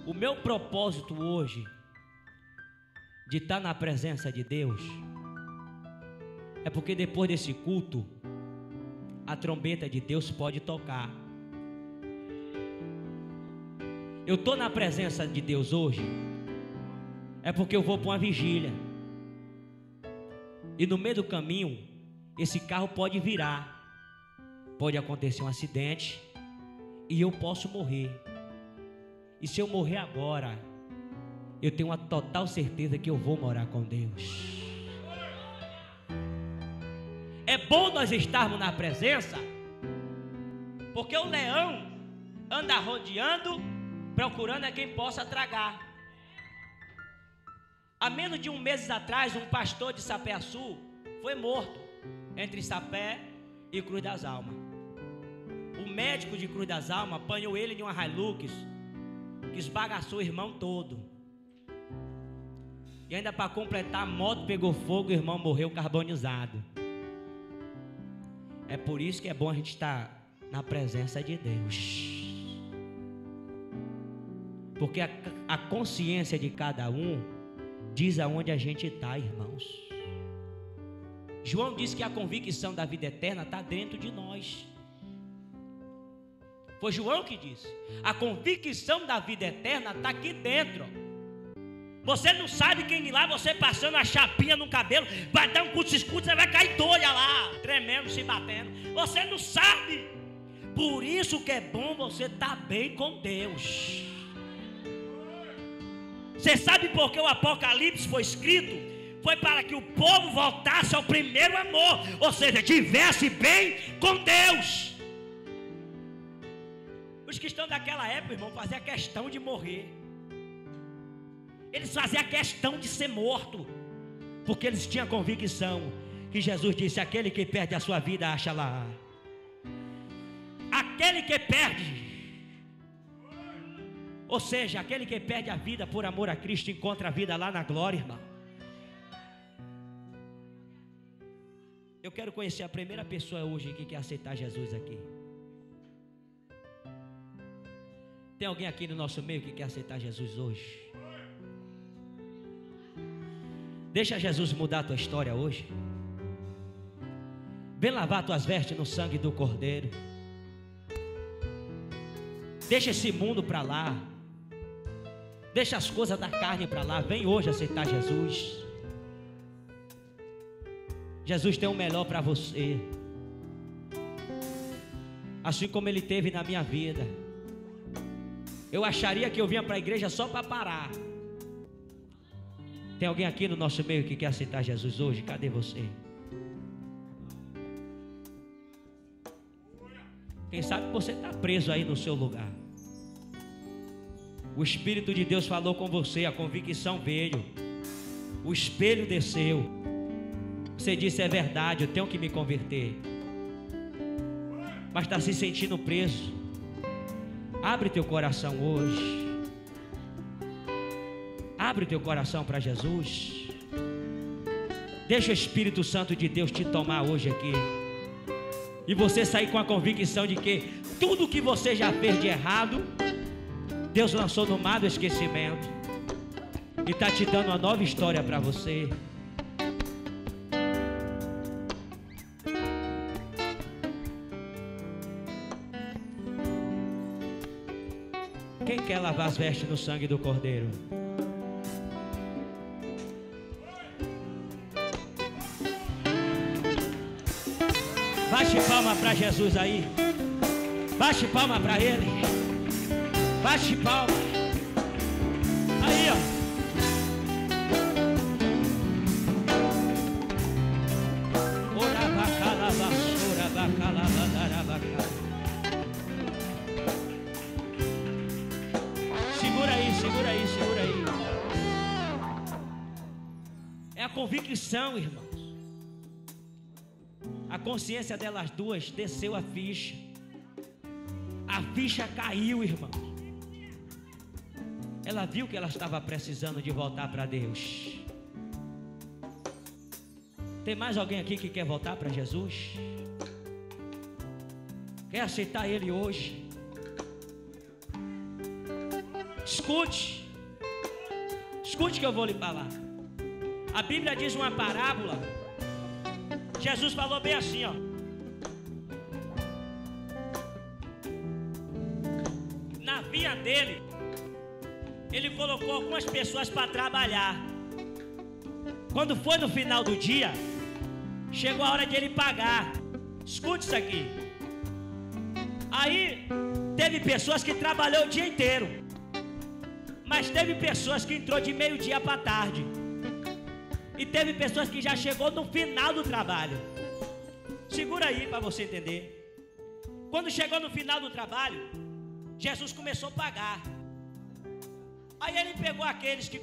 O meu propósito hoje de estar na presença de Deus é porque depois desse culto a trombeta de Deus pode tocar. Eu estou na presença de Deus hoje é porque eu vou para uma vigília e no meio do caminho esse carro pode virar, pode acontecer um acidente e eu posso morrer. E se eu morrer agora, eu tenho uma total certeza que eu vou morar com Deus. É bom nós estarmos na presença, porque o leão anda rodeando, procurando quem possa tragar. Há menos de um mês atrás, um pastor de Sapé-Açu foi morto entre Sapé e Cruz das Almas. O médico de Cruz das Almas apanhou ele de uma Hilux que esbagaçou o irmão todo. E ainda para completar, a moto pegou fogo e o irmão morreu carbonizado. É por isso que é bom a gente estar na presença de Deus, porque a consciência de cada um diz aonde a gente está, irmãos. João disse que a convicção da vida eterna está dentro de nós. Foi João que disse: a convicção da vida eterna está aqui dentro. Você não sabe quem lá, você passando a chapinha no cabelo, vai dar um curto-escuro, você vai cair doida lá, tremendo, se batendo. Você não sabe. Por isso que é bom você estar bem com Deus. Você sabe por que o Apocalipse foi escrito? Foi para que o povo voltasse ao primeiro amor, ou seja, estivesse bem com Deus. Os cristãos daquela época, irmão, faziam questão de morrer. Eles faziam questão de ser morto, porque eles tinham convicção que Jesus disse: aquele que perde a sua vida, acha lá. Aquele que perde, ou seja, aquele que perde a vida por amor a Cristo, encontra a vida lá na glória, irmão. Eu quero conhecer a primeira pessoa hoje que quer aceitar Jesus aqui. Tem alguém aqui no nosso meio que quer aceitar Jesus hoje? Deixa Jesus mudar a tua história hoje. Vem lavar tuas vestes no sangue do Cordeiro. Deixa esse mundo para lá. Deixa as coisas da carne para lá. Vem hoje aceitar Jesus. Jesus tem o melhor para você, assim como Ele teve na minha vida. Eu acharia que eu vinha para a igreja só para parar. Tem alguém aqui no nosso meio que quer aceitar Jesus hoje? Cadê você? Quem sabe você está preso aí no seu lugar. O Espírito de Deus falou com você, a convicção veio, o espelho desceu. Você disse: é verdade, eu tenho que me converter. Mas está se sentindo preso. Abre teu coração hoje. Abre teu coração para Jesus. Deixa o Espírito Santo de Deus te tomar hoje aqui. E você sair com a convicção de que tudo que você já fez de errado, Deus lançou no mar do esquecimento e está te dando uma nova história para você. Quem quer lavar as vestes no sangue do Cordeiro? Baixe palma para Jesus aí. Baixe palma para Ele. Baixe palma. Aí, ó. Segura aí, segura aí, segura aí. É a convicção, irmãos. A consciência delas duas desceu a ficha. A ficha caiu, irmão. Ela viu que ela estava precisando de voltar para Deus. Tem mais alguém aqui que quer voltar para Jesus? Quer aceitar Ele hoje? Escute. Escute que eu vou lhe falar. A Bíblia diz uma parábola. Jesus falou bem assim, ó. Na vinha dele, ele colocou algumas pessoas para trabalhar. Quando foi no final do dia, chegou a hora de ele pagar. Escute isso aqui. Aí teve pessoas que trabalhou o dia inteiro, mas teve pessoas que entrou de meio-dia para tarde, e teve pessoas que já chegou no final do trabalho. Segura aí para você entender. Quando chegou no final do trabalho, Jesus começou a pagar. Aí ele pegou aqueles que